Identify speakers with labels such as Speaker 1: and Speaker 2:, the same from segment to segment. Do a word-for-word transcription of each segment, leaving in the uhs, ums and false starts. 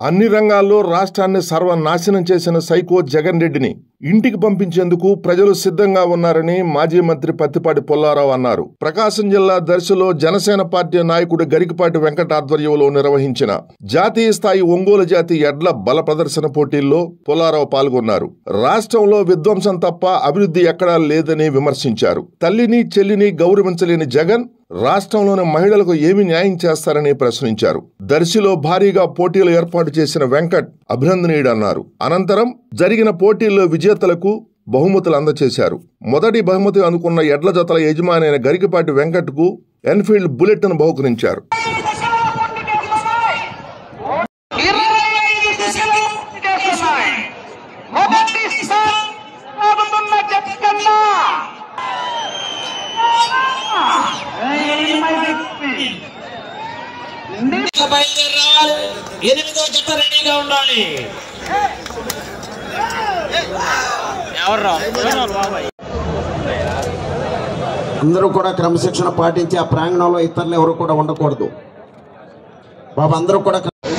Speaker 1: అన్ని రంగాల్లో రాష్ట్రాన్ని సర్వనాశనం చేసిన సైకో జగన్ రెడ్డిని ఇంటికి పంపించేందుకు ప్రజలు సిద్ధంగా ఉన్నారని మాజీ మంత్రి పత్తిపాటి పుల్లారావు అన్నారు. ప్రకాశం జిల్లా దర్శిలో జనసేన పార్టీ నాయకుడు గరికపాటి వెంకట ఆధ్వర్యంలో నిర్వహించిన జాతీయ స్థాయి ఒంగోలు జాతి ఎడ్ల బల ప్రదర్శన పోటీల్లో పుల్లారావు పాల్గొన్నారు. రాష్ట్రంలో విధ్వంసం తప్ప అభివృద్ధి ఎక్కడా లేదని విమర్శించారు. తల్లిని చెల్లిని గౌరవించలేని జగన్ రాష్ట్రంలోని మహిళలకు ఏమి న్యాయం చేస్తారని ప్రశ్నించారు. దర్శిలో భారీగా పోటీలు ఏర్పాటు చేసిన వెంకట్ అభినందనీయుడన్నారు. అనంతరం జరిగిన పోటీల్లో విజేతలకు బహుమతులు అందజేశారు. మొదటి బహుమతి అందుకున్న ఎడ్ల జతల యజమాని అయిన గరికపాటి వెంకట్ కు ఎన్ఫీల్డ్ బుల్లెట్ ను బహుకరించారు.
Speaker 2: ఎనిమిదో జత రెడీగా ఉండాలి.
Speaker 3: అందరూ కూడా క్రమశిక్షణ పాటించి ఆ ప్రాంగణంలో ఇతరులు ఎవరు కూడా ఉండకూడదు బాబు. అందరూ కూడా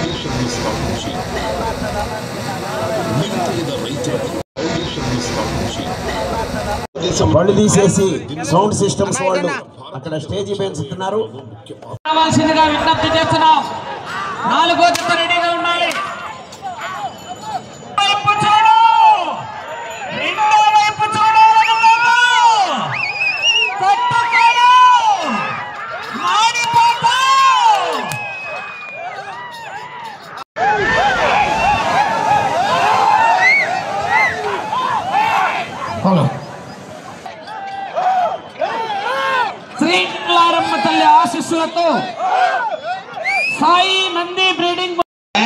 Speaker 3: వాళ్ళు తీసేసి సౌండ్ సిస్టమ్స్ వాళ్ళు అక్కడ స్టేజీ పెంచుతున్నారు.
Speaker 2: కావాల్సిందిగా విజ్ఞప్తి చేస్తున్నాం. నాలుగో జత రెడీగా ఉండాలి. శ్రీ లారమ్మ తల్లి ఆశీస్సులతో సాయి నంది బ్రీడింగ్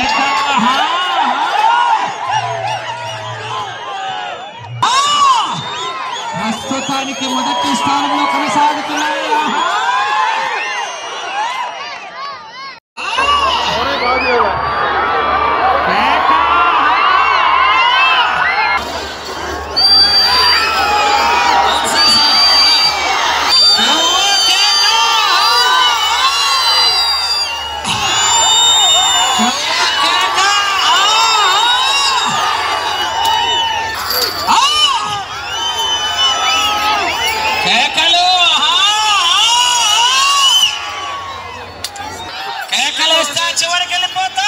Speaker 2: ప్రస్తుతానికి మొదటి స్థానంలో కొనసాగుతున్నాయి. చివరికి వెళ్ళిపోతా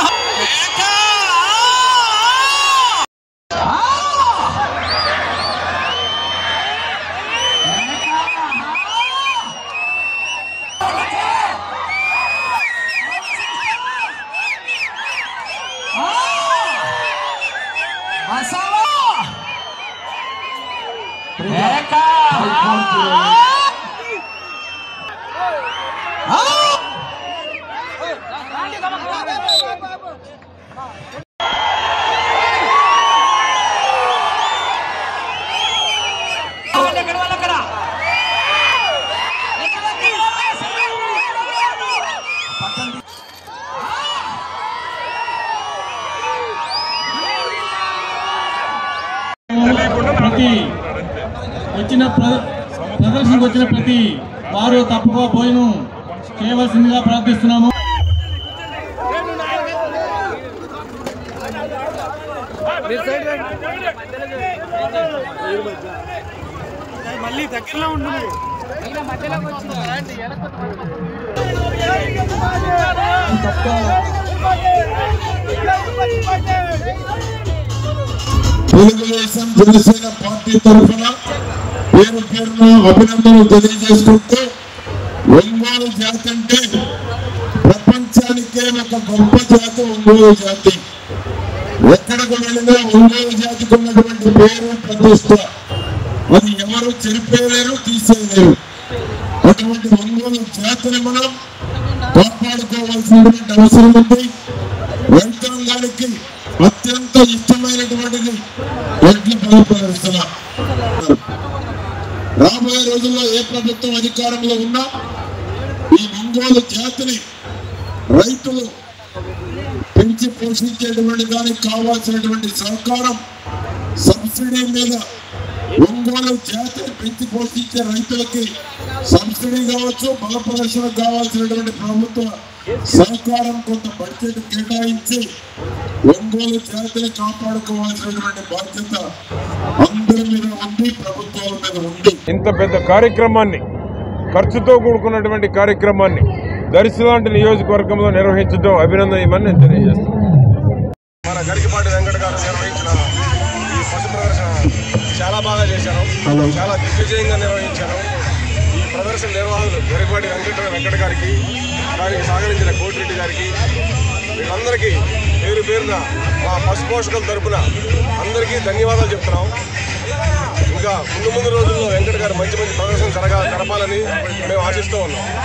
Speaker 4: ప్రతి వచ్చిన ప్రదర్శనకు వచ్చిన ప్రతి వారు తప్పుగా పోయిను చేయవలసిందిగా ప్రార్థిస్తున్నాము.
Speaker 5: మళ్ళీ దగ్గరలో ఉంటుంది.
Speaker 6: తెలుగుదేశం జనసేన పార్టీ తరఫున పేరు పేరున అభినందనలు తెలియజేసుకుంటూ, ఒంగోలు జాతి అంటే ప్రపంచానికే ఒక గొప్ప జాతి ఒంగోలు జాతి. ఎక్కడికి వెళ్ళినా ఒంగోలు జాతికి ఉన్నటువంటి పేరు ప్రతిష్ట అది ఎవరు చెరిపేయలేరు, తీసేయలేరు. అటువంటి ఒంగోలు జాతిని మనం కాపాడుకోవాల్సినటువంటి అవసరం ఉంది. రైతాంగానికి అత్యంత ఇష్టమైనటువంటిది ఎడ్ల బల ప్రదర్శన. రాబోయే రోజుల్లో ఏ ప్రభుత్వం అధికారంలో ఉన్నా ఈ ఒంగోలు జాతిని రైతులు పెంచి పోషించేటువంటి దానికి కావాల్సినటువంటి సహకారం, సబ్సిడీ మీద ఒంగోలు జాతిని పెంచి పోషించే రైతులకి సబ్సిడీ కావచ్చు, బల ప్రదర్శనకు కావాల్సినటువంటి ప్రభుత్వ సహకారం కొంత బడ్జెట్ కేటాయించి ఒంగోలు జాతిని కాపాడుకోవాల్సినటువంటి బాధ్యత అందరి మీద ఉంది, ప్రభుత్వాల మీద ఉంది.
Speaker 7: ఇంత పెద్ద కార్యక్రమాన్ని, ఖర్చుతో కూడుకున్నటువంటి కార్యక్రమాన్ని దర్శి లాంటి నియోజకవర్గంలో నిర్వహించడం అభినందనీయమని నేను తెలియజేస్తాను.
Speaker 8: మన గరికపాటి వెంకట గారు నిర్వహించిన ఈ పశు ప్రదర్శన చాలా బాగా చేశారు, చాలా దిగ్విజయంగా నిర్వహించారు. ఈ ప్రదర్శన నిర్వాహకులు గరికపాటి వెంకట వెంకట గారికి, దానికి సహకరించిన కోటిరెడ్డి గారికి, వీళ్ళందరికీ పేరు పేరున మా పశు పోషకుల తరపున అందరికీ ధన్యవాదాలు చెప్తున్నాం. ఇంకా ముందు ముందు రోజుల్లో వెంకట గారు మంచి మంచి ప్రదర్శన జరగా జరపాలని మేము ఆశిస్తూ ఉన్నాం.